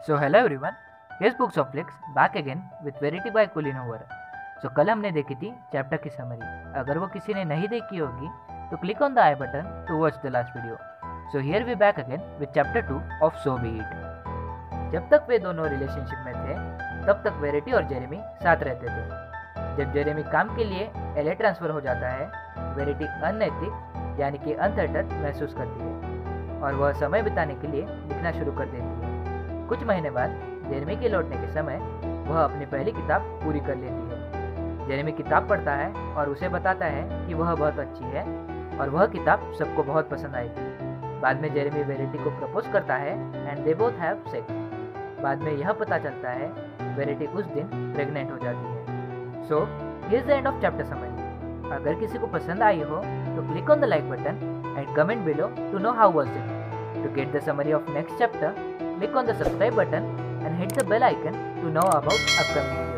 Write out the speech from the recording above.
So hello everyone, here's books of flicks back again with Verity by Colleen Hoover. So कल हमने देखी थी chapter की summary. अगर वो किसी ने नहीं देखी होगी तो click on the eye button to watch the last video. So here we back again with chapter 2 of so be it. जब तक वे दोनों रिलेशनशिप में थे तब तक वेरिटी और जेरेमी साथ रहते थे। जब जेरेमी काम के लिए एलए ट्रांसफर हो जाता है, वेरिटी अनैतिक यानी कि अनसर्टन महसूस करती है और वह समय बिताने के लिए लिखना शुरू कर देती है। कुछ महीने बाद जेरेमी के लौटने के समय वह अपनी पहली किताब पूरी कर लेती है। जेरेमी किताब पढ़ता है और उसे बताता है कि वह बहुत अच्छी है और वह किताब सबको बहुत पसंद आएगी। बाद में जेरेमी वेरिटी को प्रपोज करता है and they both have sex. बाद में यह पता चलता है वेरिटी उस दिन प्रेग्नेंट हो जाती है। So here's the end of chapter summary. अगर किसी को पसंद आई हो तो click on the like button and comment below to know how was it. To get the summary of next chapter, click on the subscribe button and hit the bell icon to know about upcoming videos.